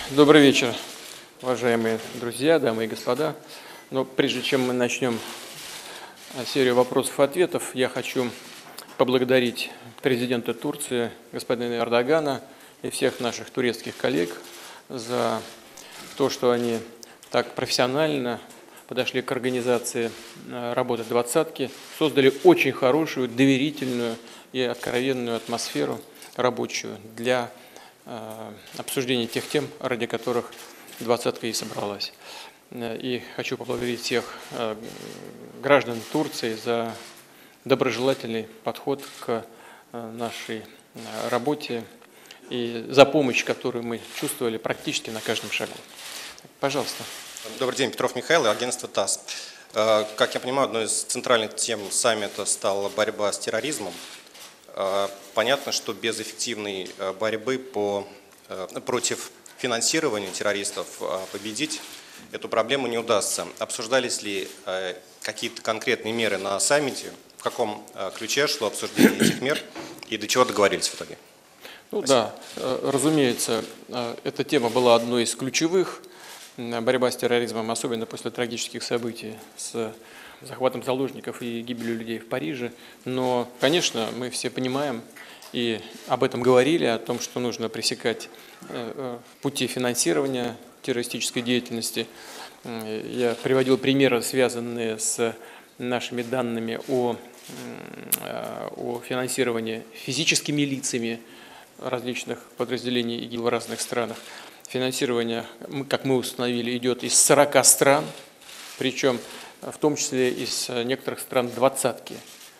Добрый вечер, уважаемые друзья, дамы и господа. Но прежде чем мы начнем серию вопросов и ответов, я хочу поблагодарить президента Турции, господина Эрдогана, и всех наших турецких коллег за то, что они так профессионально подошли к организации работы «Двадцатки», создали очень хорошую, доверительную и откровенную атмосферу рабочую для обсуждения тех тем, ради которых «Двадцатка» и собралась. И хочу поблагодарить всех граждан Турции за доброжелательный подход к нашей работе и за помощь, которую мы чувствовали практически на каждом шагу. Пожалуйста. Добрый день, Петров Михаил, агентство ТАСС. Как я понимаю, одной из центральных тем саммита стала борьба с терроризмом. Понятно, что без эффективной борьбы против финансирования террористов победить эту проблему не удастся. Обсуждались ли какие-то конкретные меры на саммите? В каком ключе шло обсуждение этих мер и до чего договорились в итоге? Ну да, разумеется, эта тема была одной из ключевых. Борьба с терроризмом, особенно после трагических событий с захватом заложников и гибелью людей в Париже. Но, конечно, мы все понимаем и об этом говорили, о том, что нужно пресекать пути финансирования террористической деятельности. Я приводил примеры, связанные с нашими данными о финансировании физическими лицами различных подразделений ИГИЛ в разных странах. Финансирование, как мы установили, идет из 40 стран, причем в том числе из некоторых стран «Двадцатки».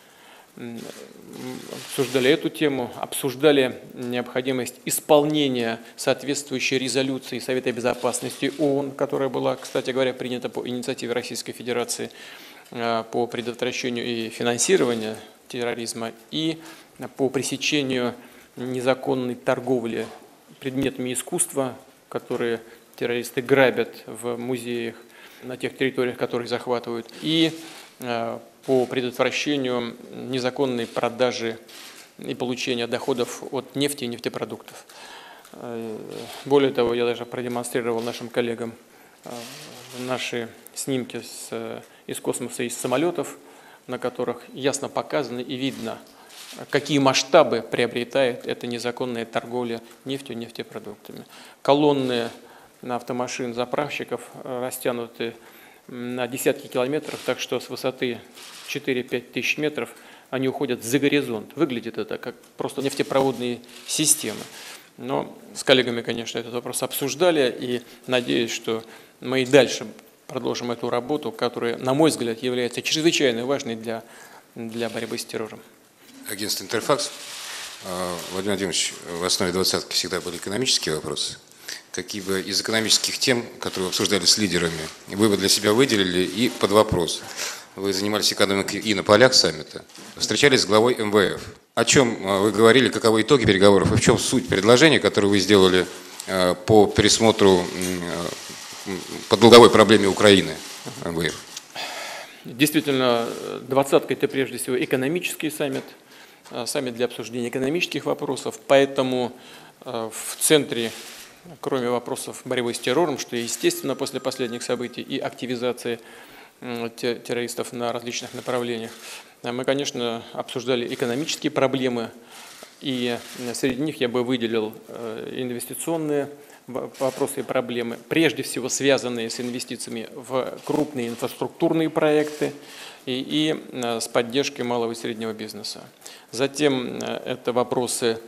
Обсуждали эту тему, обсуждали необходимость исполнения соответствующей резолюции Совета Безопасности ООН, которая была, кстати говоря, принята по инициативе Российской Федерации по предотвращению и финансированию терроризма и по пресечению незаконной торговли предметами искусства, которые террористы грабят в музеях на тех территориях, которые захватывают, и по предотвращению незаконной продажи и получения доходов от нефти и нефтепродуктов. Более того, я даже продемонстрировал нашим коллегам наши снимки из космоса, из самолетов, на которых ясно показано и видно, какие масштабы приобретает эта незаконная торговля нефтью и нефтепродуктами. Колонны автомашин, заправщиков растянуты на десятки километров, так что с высоты 4-5 тысяч метров они уходят за горизонт. Выглядит это как просто нефтепроводные системы. Но с коллегами, конечно, этот вопрос обсуждали, и надеюсь, что мы и дальше продолжим эту работу, которая, на мой взгляд, является чрезвычайно важной для борьбы с террором. Агентство «Интерфакс». Владимир Владимирович, в основе «Двадцатки» всегда были экономические вопросы. Какие бы из экономических тем, которые обсуждали с лидерами, вы бы для себя выделили и под вопрос? Вы занимались экономикой и на полях саммита, встречались с главой МВФ. О чем вы говорили, каковы итоги переговоров и в чем суть предложения, которое вы сделали по пересмотру, по долговой проблеме Украины МВФ? Действительно, «Двадцатка» – это прежде всего экономический саммит, саммит для обсуждения экономических вопросов, поэтому в центре, кроме вопросов борьбы с террором, что естественно после последних событий и активизации террористов на различных направлениях, мы, конечно, обсуждали экономические проблемы, и среди них я бы выделил инвестиционные вопросы и проблемы, прежде всего связанные с инвестициями в крупные инфраструктурные проекты и с поддержкой малого и среднего бизнеса. Затем это вопросы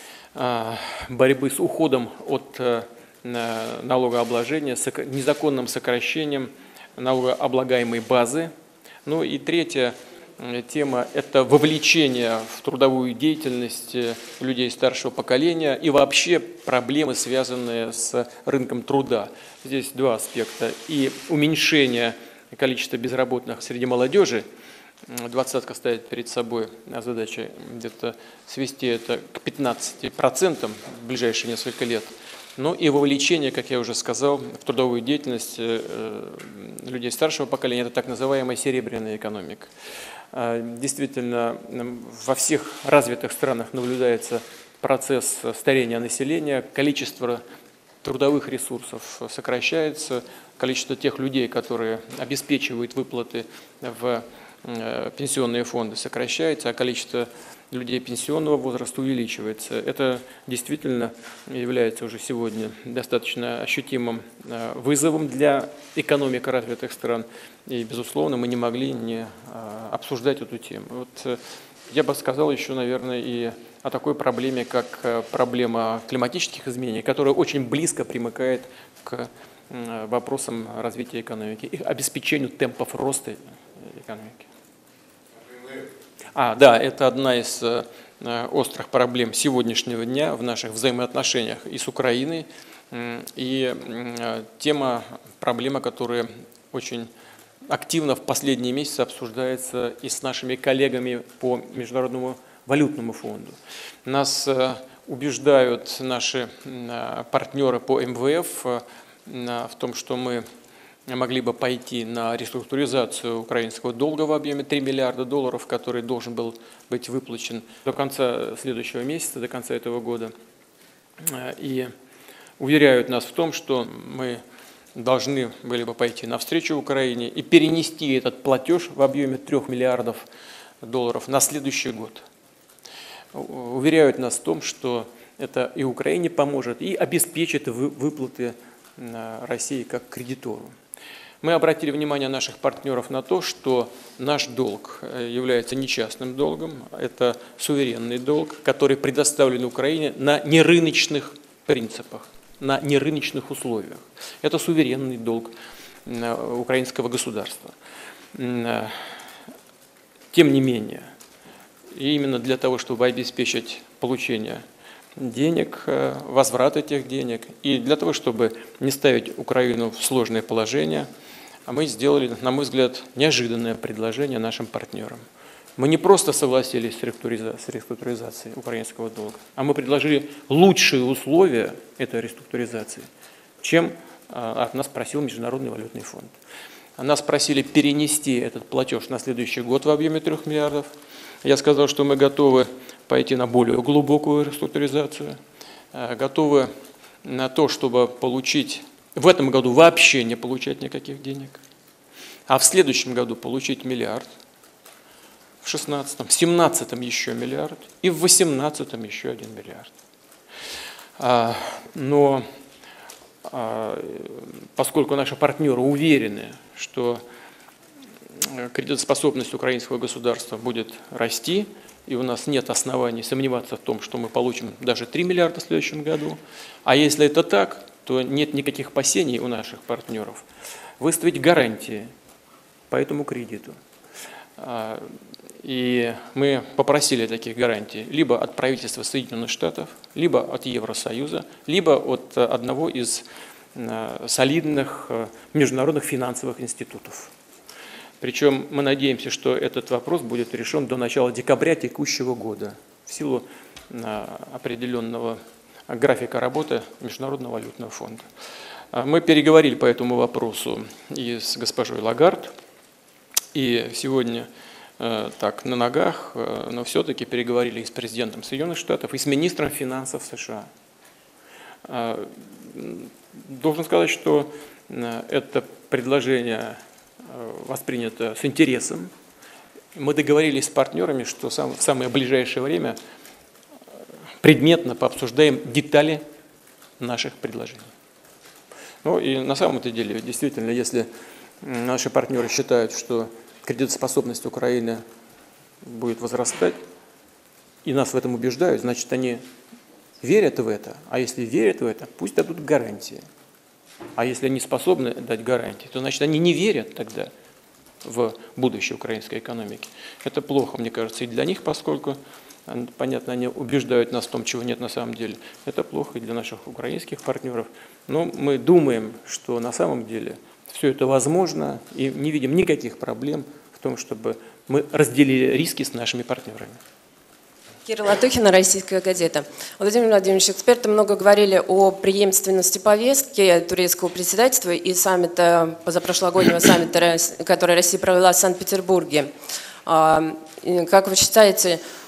борьбы с уходом от налогообложения, с незаконным сокращением налогооблагаемой базы. Ну и третья тема – это вовлечение в трудовую деятельность людей старшего поколения и вообще проблемы, связанные с рынком труда. Здесь два аспекта. И уменьшение количества безработных среди молодежи. «Двадцатка» ставит перед собой задачу где-то свести это к 15% в ближайшие несколько лет. Ну и вовлечение, как я уже сказал, в трудовую деятельность людей старшего поколения – это так называемая серебряная экономика. Действительно, во всех развитых странах наблюдается процесс старения населения, количество трудовых ресурсов сокращается, количество тех людей, которые обеспечивают выплаты в пенсионные фонды, сокращается, а количество людей пенсионного возраста увеличивается. Это действительно является уже сегодня достаточно ощутимым вызовом для экономик развитых стран. И, безусловно, мы не могли не обсуждать эту тему. Вот я бы сказал еще, наверное, и о такой проблеме, как проблема климатических изменений, которая очень близко примыкает к вопросам развития экономики и обеспечению темпов роста экономики. Да, это одна из острых проблем сегодняшнего дня в наших взаимоотношениях и с Украиной, и проблема, которая очень активно в последние месяцы обсуждается и с нашими коллегами по Международному валютному фонду. Нас убеждают наши партнеры по МВФ в том, что мы могли бы пойти на реструктуризацию украинского долга в объеме 3 миллиарда долларов, который должен был быть выплачен до конца следующего месяца, до конца этого года. И уверяют нас в том, что мы должны были бы пойти навстречу Украине и перенести этот платеж в объеме 3 миллиардов долларов на следующий год. Уверяют нас в том, что это и Украине поможет, и обеспечит выплаты России как кредитору. Мы обратили внимание наших партнеров на то, что наш долг является не частным долгом, это суверенный долг, который предоставлен Украине на нерыночных принципах, на нерыночных условиях. Это суверенный долг украинского государства. Тем не менее, именно для того, чтобы обеспечить получение денег, возврат этих денег, и для того, чтобы не ставить Украину в сложное положение, мы сделали, на мой взгляд, неожиданное предложение нашим партнерам. Мы не просто согласились с реструктуризацией украинского долга, а мы предложили лучшие условия этой реструктуризации, чем от нас просил Международный валютный фонд. Нас просили перенести этот платеж на следующий год в объеме 3 миллиардов. Я сказал, что мы готовы пойти на более глубокую реструктуризацию, готовы на то, чтобы получить в этом году вообще не получать никаких денег, а в следующем году получить миллиард, в 2016, в 2017 еще миллиард и в 2018 еще 1 миллиард. Но поскольку наши партнеры уверены, что кредитоспособность украинского государства будет расти, и у нас нет оснований сомневаться в том, что мы получим даже 3 миллиарда в следующем году, а если это так, то нет никаких опасений у наших партнеров выставить гарантии по этому кредиту. И мы попросили таких гарантий либо от правительства Соединенных Штатов, либо от Евросоюза, либо от одного из солидных международных финансовых институтов. Причем мы надеемся, что этот вопрос будет решен до начала декабря текущего года в силу определенного графика работы Международного валютного фонда. Мы переговорили по этому вопросу и с госпожой Лагард, и сегодня так на ногах, но все-таки переговорили и с президентом Соединенных Штатов, и с министром финансов США. Должен сказать, что это предложение воспринято с интересом. Мы договорились с партнерами, что в самое ближайшее время предметно пообсуждаем детали наших предложений. Ну и на самом-то деле, действительно, если наши партнеры считают, что кредитоспособность Украины будет возрастать, и нас в этом убеждают, значит, они верят в это. А если верят в это, пусть дадут гарантии. А если они способны дать гарантии, то значит, они не верят тогда в будущее украинской экономики. Это плохо, мне кажется, и для них, поскольку, понятно, они убеждают нас в том, чего нет на самом деле. Это плохо и для наших украинских партнеров. Но мы думаем, что на самом деле все это возможно, и не видим никаких проблем в том, чтобы мы разделили риски с нашими партнерами. Кирилл Атухина, «Российская газета». Владимир Владимирович, эксперты много говорили о преемственности повестки турецкого председательства и саммита, позапрошлогоднего саммита, который Россия провела в Санкт-Петербурге. Как вы считаете,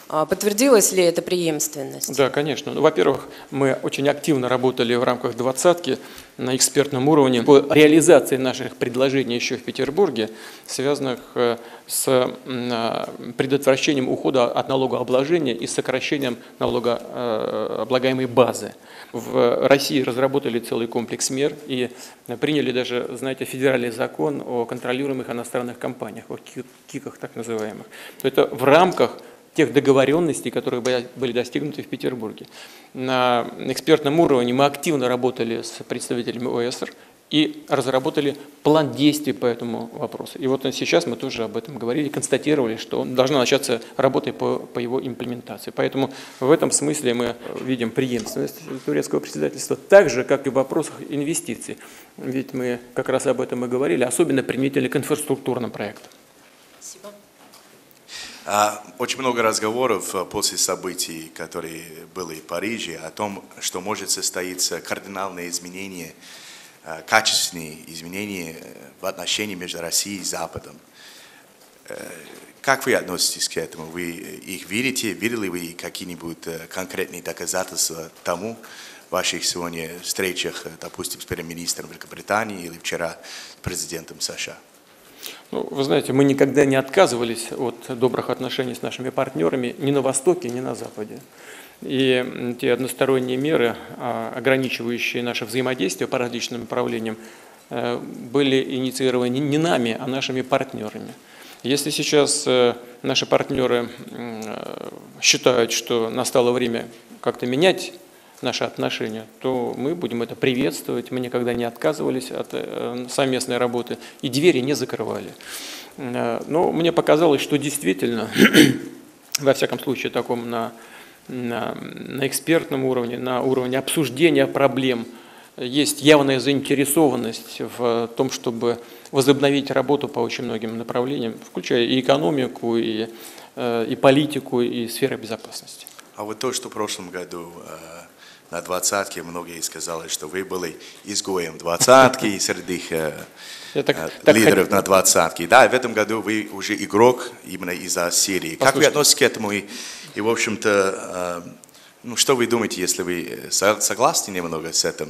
Подтвердилась ли эта преемственность? Да, конечно. Ну, во-первых, мы очень активно работали в рамках «двадцатки» на экспертном уровне по реализации наших предложений еще в Петербурге, связанных с предотвращением ухода от налогообложения и сокращением налогооблагаемой базы. В России разработали целый комплекс мер и приняли даже, знаете, федеральный закон о контролируемых иностранных компаниях, о КИКах так называемых. Это в рамках тех договоренностей, которые были достигнуты в Петербурге. На экспертном уровне мы активно работали с представителями ОЭСР и разработали план действий по этому вопросу. И вот сейчас мы тоже об этом говорили, констатировали, что должна начаться работа по его имплементации. Поэтому в этом смысле мы видим преемственность турецкого председательства, так же, как и в вопросах инвестиций. Ведь мы как раз об этом и говорили, особенно применительно к инфраструктурным проектам. Спасибо. Очень много разговоров после событий, которые были в Париже, о том, что может состояться кардинальное изменение, качественные изменения в отношении между Россией и Западом. Как вы относитесь к этому? Вы их видите? Видели вы какие-нибудь конкретные доказательства тому в ваших сегодня встречах, допустим, с премьер-министром Великобритании или вчера с президентом США? Ну, вы знаете, мы никогда не отказывались от добрых отношений с нашими партнерами ни на Востоке, ни на Западе. И те односторонние меры, ограничивающие наше взаимодействие по различным направлениям, были инициированы не нами, а нашими партнерами. Если сейчас наши партнеры считают, что настало время как-то менять наши отношения, то мы будем это приветствовать. Мы никогда не отказывались от совместной работы и двери не закрывали. Но мне показалось, что действительно, во всяком случае, таком на экспертном уровне, на уровне обсуждения проблем, есть явная заинтересованность в том, чтобы возобновить работу по очень многим направлениям, включая и экономику, и политику, и сферу безопасности. А вот то, что в прошлом году на двадцатке многие сказали, что вы были изгоем двадцатки и среди лидеров на двадцатке. Да, в этом году вы уже игрок именно из-за Сирии. Как вы относитесь к этому? И в общем-то, ну, что вы думаете, если вы согласны немного с этим,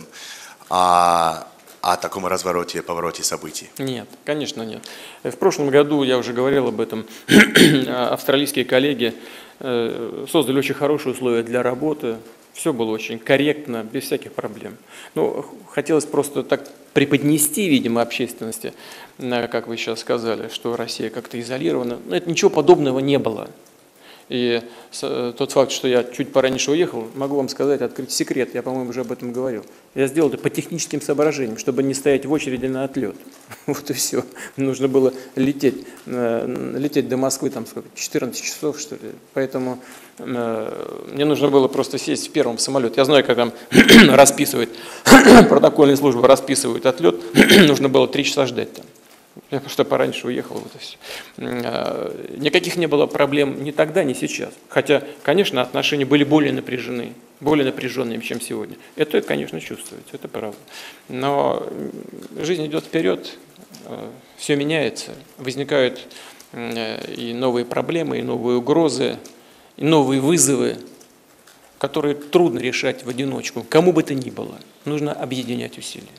о таком развороте, повороте событий? Нет, конечно нет. В прошлом году, я уже говорил об этом, австралийские коллеги создали очень хорошие условия для работы. Все было очень корректно, без всяких проблем. Ну, хотелось просто так преподнести, видимо, общественности, как вы сейчас сказали, что Россия как-то изолирована. Но это ничего подобного не было. И тот факт, что я чуть пораньше уехал, могу вам сказать, открыть секрет, я, по-моему, уже об этом говорил. Я сделал это по техническим соображениям, чтобы не стоять в очереди на отлет. Вот и все. Нужно было лететь до Москвы, там сколько, 14 часов, что ли. Поэтому мне нужно было просто сесть в первом самолете. Я знаю, как там расписывают, протокольные службы расписывают отлет, нужно было 3 часа ждать там. Я просто пораньше уехал. Вот и все. Никаких не было проблем ни тогда, ни сейчас. Хотя, конечно, отношения были более напряженными, чем сегодня. Это, конечно, чувствуется, это правда. Но жизнь идет вперед, все меняется, возникают и новые проблемы, и новые угрозы, и новые вызовы, которые трудно решать в одиночку. Кому бы то ни было, нужно объединять усилия.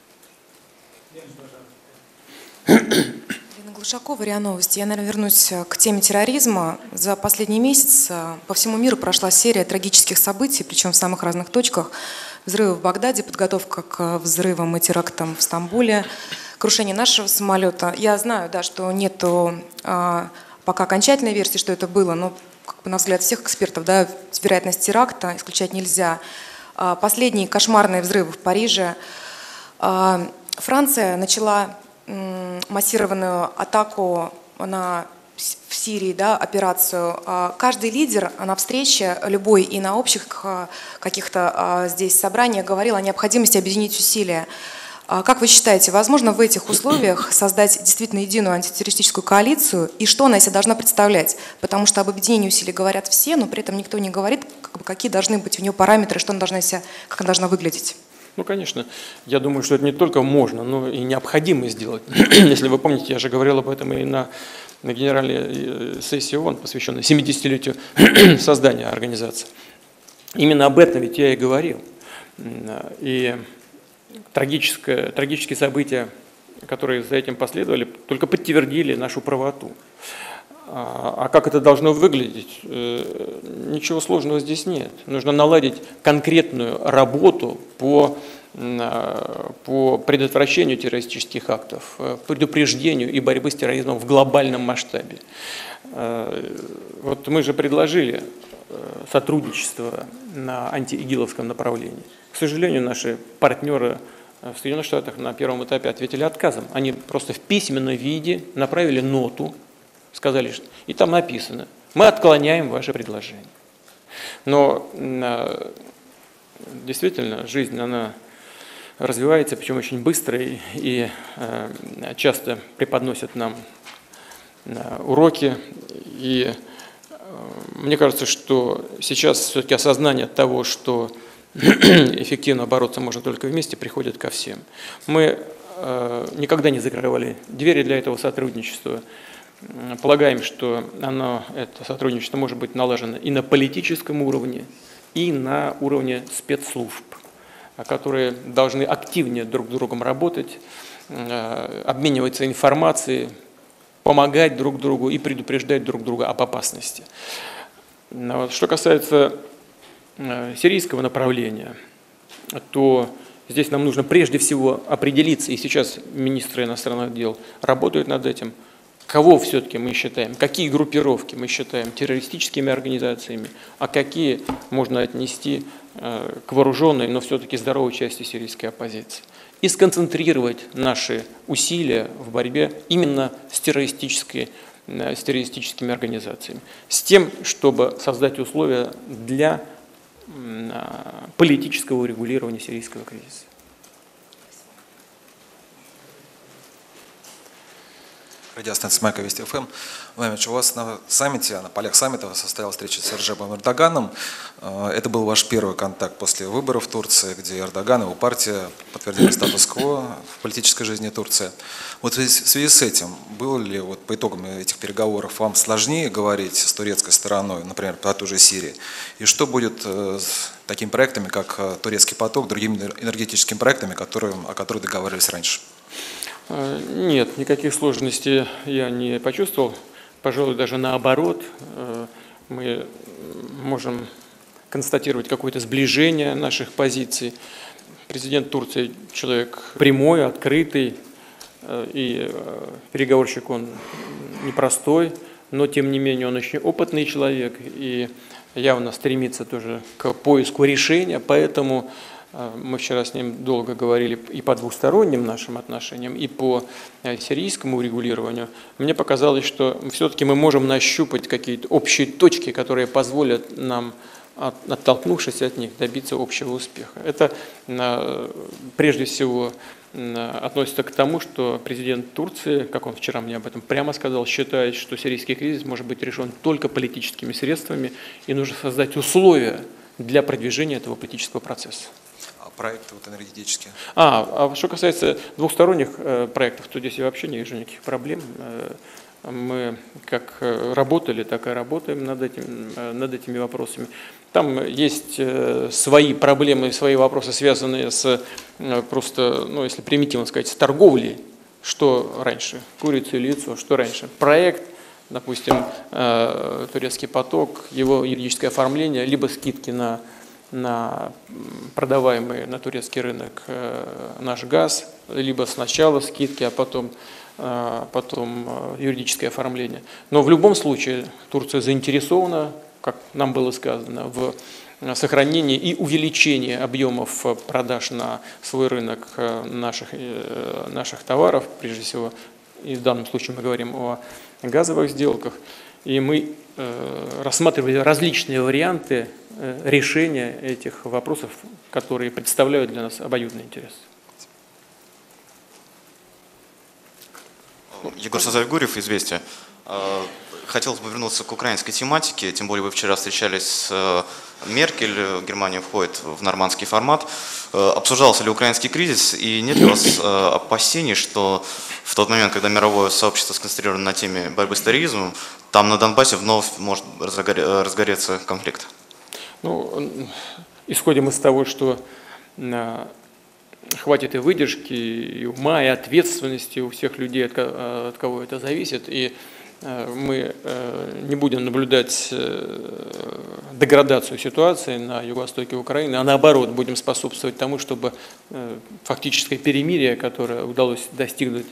Ирина Глушакова, РИА Новости. Я, наверное, вернусь к теме терроризма. За последний месяц по всему миру прошла серия трагических событий, причем в самых разных точках. Взрывы в Багдаде, подготовка к взрывам и терактам в Стамбуле, крушение нашего самолета. Я знаю, да, что нету пока окончательной версии, что это было, но, на взгляд всех экспертов, да, вероятность теракта исключать нельзя. Последние кошмарные взрывы в Париже. Франция начала массированную атаку в Сирии, да, операцию. Каждый лидер на встрече, любой и на общих каких-то здесь собраниях говорил о необходимости объединить усилия. Как вы считаете, возможно в этих условиях создать действительно единую антитеррористическую коалицию, и что она из себя должна представлять? Потому что об объединении усилий говорят все, но при этом никто не говорит, какие должны быть у нее параметры, что она должна из себя, как она должна выглядеть. Ну, конечно, я думаю, что это не только можно, но и необходимо сделать. Если вы помните, я же говорил об этом и на генеральной сессии ООН, посвященной 70-летию создания организации. Именно об этом ведь я и говорил. И трагические события, которые за этим последовали, только подтвердили нашу правоту. А как это должно выглядеть? Ничего сложного здесь нет. Нужно наладить конкретную работу по предотвращению террористических актов, предупреждению и борьбе с терроризмом в глобальном масштабе. Вот мы же предложили сотрудничество на антиигиловском направлении. К сожалению, наши партнеры в Соединенных Штатах на первом этапе ответили отказом. Они просто в письменном виде направили ноту, сказали, и там написано: мы отклоняем ваше предложение. Но действительно жизнь, она развивается, причем очень быстро, и часто преподносят нам уроки. И мне кажется, что сейчас все-таки осознание того, что эффективно бороться можно только вместе, приходит ко всем. Мы никогда не закрывали двери для этого сотрудничества. Полагаем, что это сотрудничество может быть налажено и на политическом уровне, и на уровне спецслужб, которые должны активнее друг с другом работать, обмениваться информацией, помогать друг другу и предупреждать друг друга об опасности. Что касается сирийского направления, то здесь нам нужно прежде всего определиться, и сейчас министры иностранных дел работают над этим, кого все-таки мы считаем, какие группировки мы считаем террористическими организациями, а какие можно отнести к вооруженной, но все-таки здоровой части сирийской оппозиции. И сконцентрировать наши усилия в борьбе именно с террористическими организациями, с тем, чтобы создать условия для политического урегулирования сирийского кризиса. Радиостанция «Майка», Вести ФМ. Владимир Ильич, у вас на саммите, на полях саммита состоялась встреча с Реджепом Эрдоганом. Это был ваш первый контакт после выборов в Турции, где Эрдоган и его партия подтвердили статус-кво в политической жизни Турции. Вот в связи с этим, было ли по итогам этих переговоров вам сложнее говорить с турецкой стороной, например, по той же Сирии? И что будет с такими проектами, как «Турецкий поток», другими энергетическими проектами, о которых договаривались раньше? Нет, никаких сложностей я не почувствовал. Пожалуй, даже наоборот, мы можем констатировать какое-то сближение наших позиций. Президент Турции человек прямой, открытый, и переговорщик он непростой, но тем не менее он очень опытный человек и явно стремится тоже к поиску решения, поэтому мы вчера с ним долго говорили и по двусторонним нашим отношениям, и по сирийскому урегулированию. Мне показалось, что все-таки мы можем нащупать какие-то общие точки, которые позволят нам, оттолкнувшись от них, добиться общего успеха. Это прежде всего относится к тому, что президент Турции, как он вчера мне об этом прямо сказал, считает, что сирийский кризис может быть решен только политическими средствами, и нужно создать условия для продвижения этого политического процесса. Проекты энергетические. Что касается двухсторонних проектов, то здесь я вообще не вижу никаких проблем. Мы как работали, так и работаем над этими вопросами. Там есть свои проблемы, свои вопросы, связанные с просто, если примитивно сказать, с торговлей. Что раньше? Курица или яйцо? Что раньше? Проект, допустим, «Турецкий поток», его юридическое оформление, либо скидки на продаваемый на турецкий рынок наш газ, либо сначала скидки, а потом юридическое оформление. Но в любом случае Турция заинтересована, как нам было сказано, в сохранении и увеличении объемов продаж на свой рынок наших товаров, прежде всего, и в данном случае мы говорим о газовых сделках, и мы рассматривали различные варианты решения этих вопросов, которые представляют для нас обоюдный интерес. Егор Сазаев-Гурьев, «Известия». Хотелось бы вернуться к украинской тематике, тем более вы вчера встречались с Меркель, Германия входит в нормандский формат. Обсуждался ли украинский кризис, и нет ли у вас опасений, что в тот момент, когда мировое сообщество сконцентрировано на теме борьбы с терроризмом, там на Донбассе вновь может разгореться конфликт? Ну, исходим из того, что хватит и выдержки, и ума, и ответственности у всех людей, от кого это зависит, и мы не будем наблюдать деградацию ситуации на юго-востоке Украины, а наоборот будем способствовать тому, чтобы фактическое перемирие, которое удалось достигнуть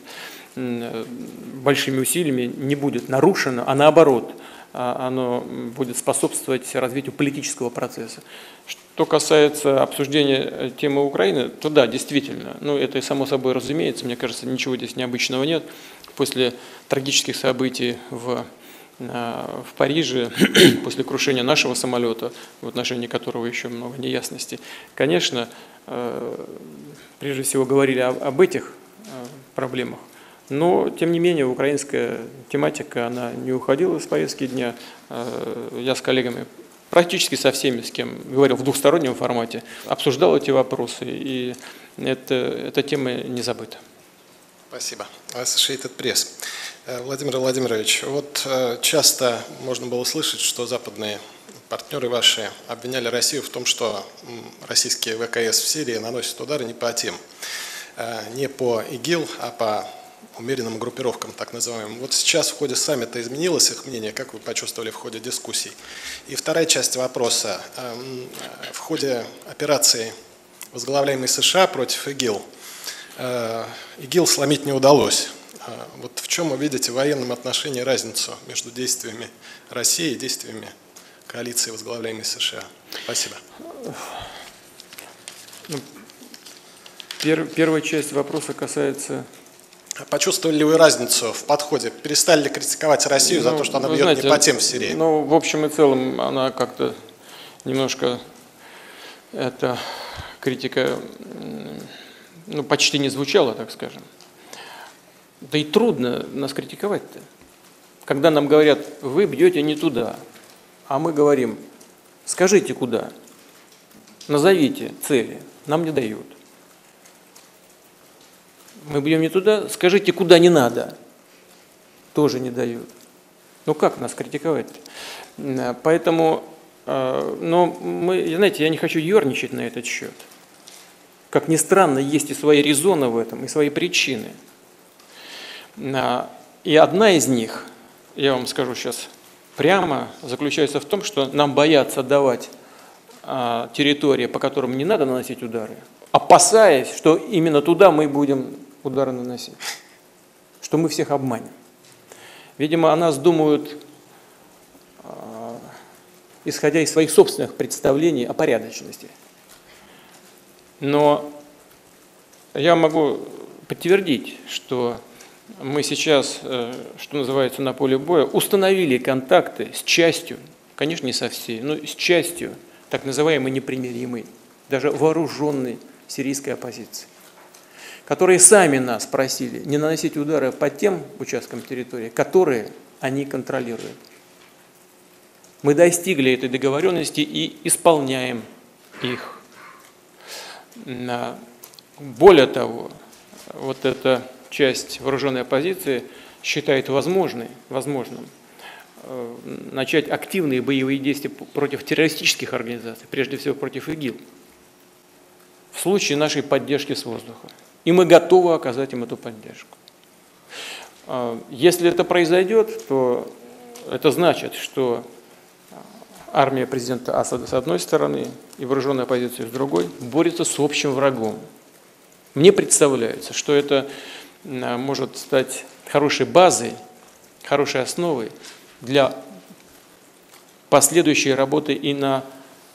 большими усилиями, не будет нарушено, а наоборот, оно будет способствовать развитию политического процесса. Что касается обсуждения темы Украины, то да, действительно, ну это и само собой разумеется, мне кажется, ничего здесь необычного нет. После трагических событий в Париже, после крушения нашего самолета, в отношении которого еще много неясностей, конечно, прежде всего говорили об этих проблемах. Но, тем не менее, украинская тематика, она не уходила с повестки дня. Я с коллегами, практически со всеми, с кем говорил в двухстороннем формате, обсуждал эти вопросы, и эта тема не забыта. Спасибо. Associated Press. Владимир Владимирович, вот часто можно было слышать, что западные партнеры ваши обвиняли Россию в том, что российские ВКС в Сирии наносят удары не по тем, не по ИГИЛ, а по умеренным группировкам, так называемым. Вот сейчас в ходе саммита изменилось их мнение, как вы почувствовали в ходе дискуссий? И вторая часть вопроса. В ходе операции, возглавляемой США против ИГИЛ, ИГИЛ сломить не удалось. Вот в чем вы видите в военном отношении разницу между действиями России и действиями коалиции, возглавляемой США? Спасибо. Первая часть вопроса касается... Почувствовали ли вы разницу в подходе? Перестали ли критиковать Россию за то, что она бьет, знаете, не по тем в Сирии? Ну, в общем и целом, она как-то немножко, эта критика, ну, почти не звучала, так скажем. Да и трудно нас критиковать-то. Когда нам говорят, вы бьете не туда, а мы говорим, скажите куда, назовите цели, нам не дают. Мы бьем не туда, скажите, куда не надо, тоже не дают. Ну как нас критиковать-то? Поэтому, но мы, знаете, я не хочу ерничать на этот счет. Как ни странно, есть и свои резоны в этом, и свои причины. И одна из них, я вам скажу сейчас прямо, заключается в том, что нам боятся отдавать территории, по которым не надо наносить удары, опасаясь, что именно туда мы будем удары наносить, что мы всех обманем. Видимо, о нас думают, исходя из своих собственных представлений о порядочности. Но я могу подтвердить, что мы сейчас, что называется, на поле боя, установили контакты с частью, конечно, не со всей, но с частью так называемой непримиримой, даже вооруженной сирийской оппозиции, которые сами нас просили не наносить удары по тем участкам территории, которые они контролируют. Мы достигли этой договоренности и исполняем их. Более того, вот эта часть вооруженной оппозиции считает возможным начать активные боевые действия против террористических организаций, прежде всего против ИГИЛ, в случае нашей поддержки с воздуха. И мы готовы оказать им эту поддержку. Если это произойдет, то это значит, что армия президента Асада с одной стороны и вооруженная оппозиция с другой борется с общим врагом. Мне представляется, что это может стать хорошей базой, хорошей основой для последующей работы и на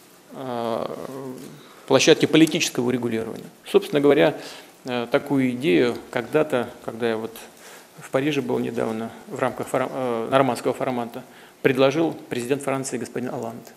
площадке политического урегулирования. Собственно говоря, такую идею когда-то, когда я вот в Париже был недавно в рамках нормандского формата, предложил президент Франции господин Олланд.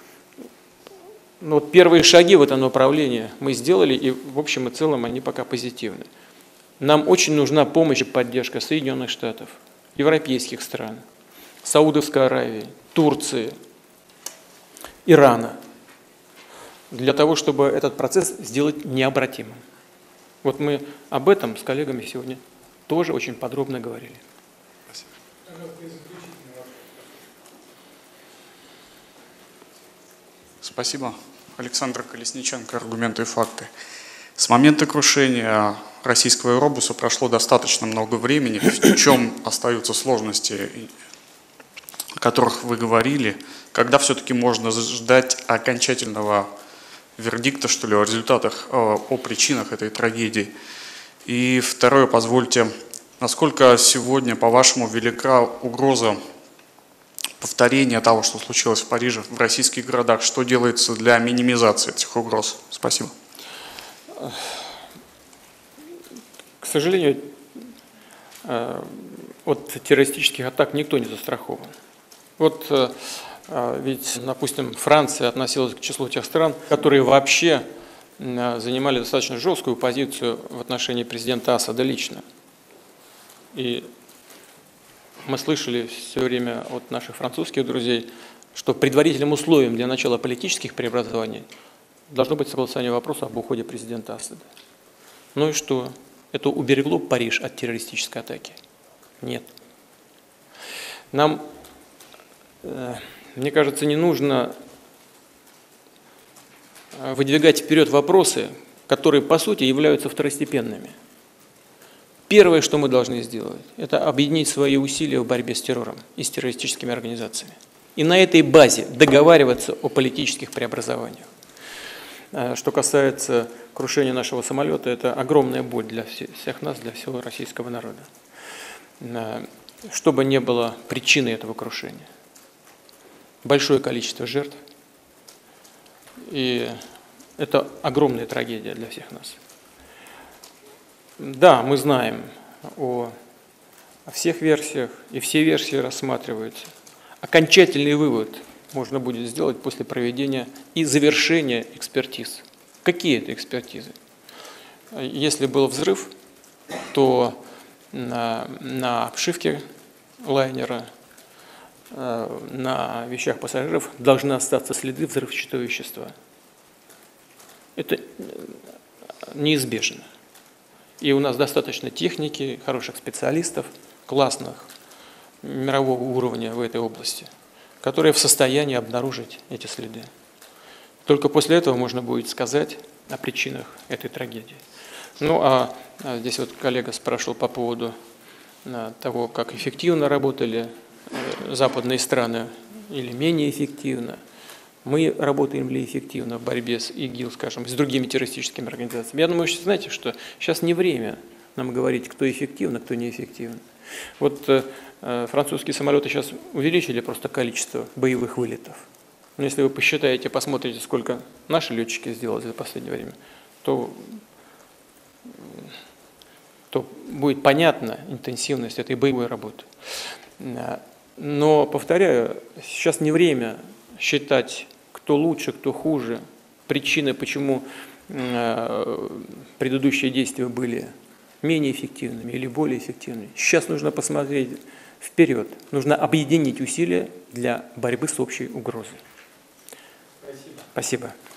Но вот первые шаги в этом направлении мы сделали, и в общем и целом они пока позитивны. Нам очень нужна помощь и поддержка Соединенных Штатов, европейских стран, Саудовской Аравии, Турции, Ирана, для того, чтобы этот процесс сделать необратимым. Вот мы об этом с коллегами сегодня тоже очень подробно говорили. Спасибо. Александр Колесниченко, «Аргументы и факты». С момента крушения российского Аэробуса прошло достаточно много времени. В чем остаются сложности, о которых вы говорили? Когда все-таки можно ждать окончательного вердикта, что ли, о результатах, о причинах этой трагедии? И второе, позвольте, насколько сегодня, по-вашему, велика угроза повторения того, что случилось в Париже, в российских городах? Что делается для минимизации этих угроз? Спасибо. К сожалению, от террористических атак никто не застрахован. Вот ведь, допустим, Франция относилась к числу тех стран, которые вообще занимали достаточно жесткую позицию в отношении президента Асада лично. И мы слышали все время от наших французских друзей, что предварительным условием для начала политических преобразований должно быть согласование вопроса об уходе президента Асада. Ну и что? Это уберегло Париж от террористической атаки? Нет. Нам, мне кажется, не нужно выдвигать вперед вопросы, которые по сути являются второстепенными. Первое, что мы должны сделать, это объединить свои усилия в борьбе с террором и с террористическими организациями. И на этой базе договариваться о политических преобразованиях. Что касается крушения нашего самолета, это огромная боль для всех нас, для всего российского народа. Чтобы не было причины этого крушения. Большое количество жертв. И это огромная трагедия для всех нас. Да, мы знаем о всех версиях, и все версии рассматриваются. Окончательный вывод можно будет сделать после проведения и завершения экспертиз. Какие это экспертизы? Если был взрыв, то на обшивке лайнера, на вещах пассажиров должны остаться следы взрывчатого вещества. Это неизбежно. И у нас достаточно техники, хороших специалистов, классных, мирового уровня в этой области, которые в состоянии обнаружить эти следы. Только после этого можно будет сказать о причинах этой трагедии. Ну а здесь вот коллега спрашивал по поводу того, как эффективно работали западные страны или менее эффективно. Мы работаем ли эффективно в борьбе с ИГИЛ, скажем, с другими террористическими организациями? Я думаю, что знаете, что сейчас не время нам говорить, кто эффективно, кто неэффективно. Вот французские самолеты сейчас увеличили просто количество боевых вылетов. Но если вы посчитаете, посмотрите, сколько наши летчики сделали за последнее время, то будет понятна интенсивность этой боевой работы. Но, повторяю, сейчас не время считать, кто лучше, кто хуже, причины, почему предыдущие действия были менее эффективными или более эффективными. Сейчас нужно посмотреть вперед, нужно объединить усилия для борьбы с общей угрозой. Спасибо. Спасибо.